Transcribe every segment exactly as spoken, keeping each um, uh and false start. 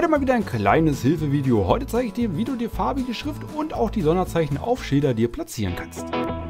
Heute mal wieder ein kleines Hilfevideo. Heute zeige ich dir, wie du dir farbige Schrift und auch die Sonderzeichen auf Schilder dir platzieren kannst.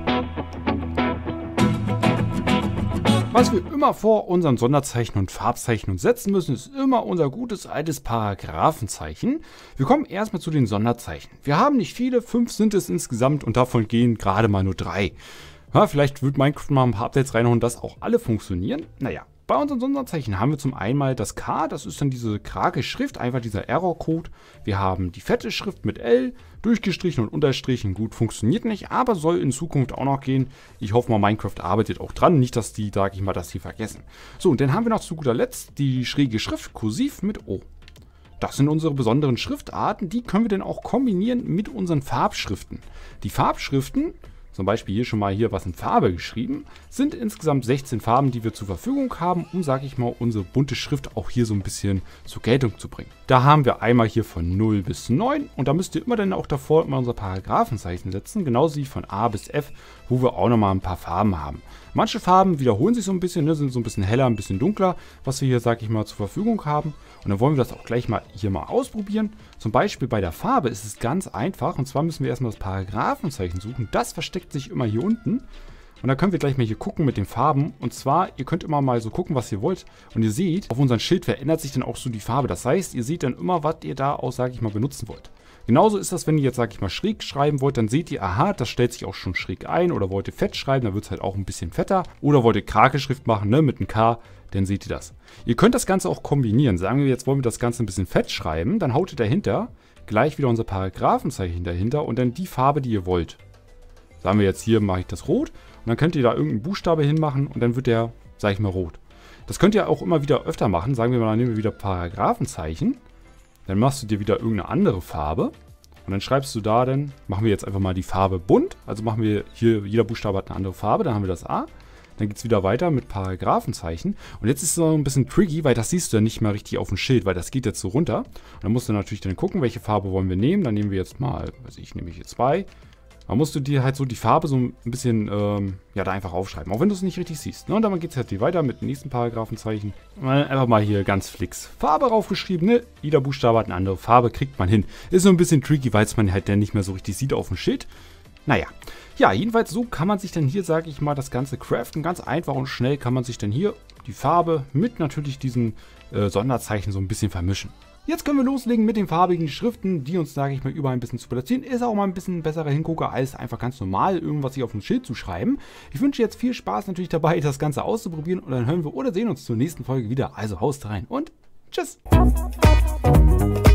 Was wir immer vor unseren Sonderzeichen und Farbzeichen uns setzen müssen, ist immer unser gutes altes Paragraphenzeichen. Wir kommen erstmal zu den Sonderzeichen. Wir haben nicht viele, fünf sind es insgesamt und davon gehen gerade mal nur drei. Ja, vielleicht wird Minecraft mal ein paar Updates reinhauen, dass auch alle funktionieren. Naja. Bei unseren Sonderzeichen haben wir zum einen mal das K, das ist dann diese krake Schrift, einfach dieser Error-Code. Wir haben die fette Schrift mit L, durchgestrichen und unterstrichen, gut, funktioniert nicht, aber soll in Zukunft auch noch gehen. Ich hoffe mal, Minecraft arbeitet auch dran, nicht, dass die, sage ich mal, das hier vergessen. So, und dann haben wir noch zu guter Letzt die schräge Schrift, kursiv mit O. Das sind unsere besonderen Schriftarten, die können wir dann auch kombinieren mit unseren Farbschriften. Die Farbschriften, zum Beispiel hier schon mal hier was in Farbe geschrieben, sind insgesamt sechzehn Farben, die wir zur Verfügung haben, um, sage ich mal, unsere bunte Schrift auch hier so ein bisschen zur Geltung zu bringen. Da haben wir einmal hier von null bis neun und da müsst ihr immer dann auch davor immer unser Paragraphenzeichen setzen, genauso wie von A bis F, wo wir auch nochmal ein paar Farben haben. Manche Farben wiederholen sich so ein bisschen, ne, sind so ein bisschen heller, ein bisschen dunkler, was wir hier, sage ich mal, zur Verfügung haben. Und dann wollen wir das auch gleich mal hier mal ausprobieren. Zum Beispiel bei der Farbe ist es ganz einfach. Und zwar müssen wir erstmal das Paragraphenzeichen suchen. Das versteckt sich immer hier unten. Und dann können wir gleich mal hier gucken mit den Farben. Und zwar, ihr könnt immer mal so gucken, was ihr wollt. Und ihr seht, auf unserem Schild verändert sich dann auch so die Farbe. Das heißt, ihr seht dann immer, was ihr da auch, sage ich mal, benutzen wollt. Genauso ist das, wenn ihr jetzt, sage ich mal, schräg schreiben wollt, dann seht ihr, aha, das stellt sich auch schon schräg ein. Oder wollt ihr fett schreiben, dann wird es halt auch ein bisschen fetter. Oder wollt ihr krake Schrift machen, ne, mit einem K, dann seht ihr das. Ihr könnt das Ganze auch kombinieren. Sagen wir, jetzt wollen wir das Ganze ein bisschen fett schreiben, dann haut ihr dahinter gleich wieder unser Paragraphenzeichen dahinter und dann die Farbe, die ihr wollt. Sagen wir jetzt hier, mache ich das rot und dann könnt ihr da irgendeinen Buchstabe hinmachen und dann wird der, sage ich mal, rot. Das könnt ihr auch immer wieder öfter machen. Sagen wir mal, dann nehmen wir wieder Paragraphenzeichen. Dann machst du dir wieder irgendeine andere Farbe und dann schreibst du da dann, machen wir jetzt einfach mal die Farbe bunt. Also machen wir hier, jeder Buchstabe hat eine andere Farbe, dann haben wir das A. Dann geht es wieder weiter mit Paragraphenzeichen. Und jetzt ist es so ein bisschen tricky, weil das siehst du ja nicht mal richtig auf dem Schild, weil das geht jetzt so runter. Und dann musst du natürlich dann gucken, welche Farbe wollen wir nehmen. Dann nehmen wir jetzt mal, weiß ich, nehme ich hier zwei. Dann musst du dir halt so die Farbe so ein bisschen, ähm, ja, da einfach aufschreiben. Auch wenn du es nicht richtig siehst. Ne? Und dann geht es halt hier weiter mit dem nächsten Paragraphenzeichen. Einfach mal hier ganz fix Farbe raufgeschrieben. Ne? Jeder Buchstabe hat eine andere Farbe, kriegt man hin. Ist so ein bisschen tricky, weil es man halt dann nicht mehr so richtig sieht auf dem Schild. Naja, ja, jedenfalls so kann man sich dann hier, sage ich mal, das Ganze craften. Ganz einfach und schnell kann man sich dann hier die Farbe mit natürlich diesen äh, Sonderzeichen so ein bisschen vermischen. Jetzt können wir loslegen mit den farbigen Schriften, die uns, sage ich mal, überall ein bisschen zu platzieren. Ist auch mal ein bisschen besserer Hingucker, als einfach ganz normal irgendwas hier auf dem Schild zu schreiben. Ich wünsche jetzt viel Spaß natürlich dabei, das Ganze auszuprobieren und dann hören wir oder sehen uns zur nächsten Folge wieder. Also haust rein und tschüss!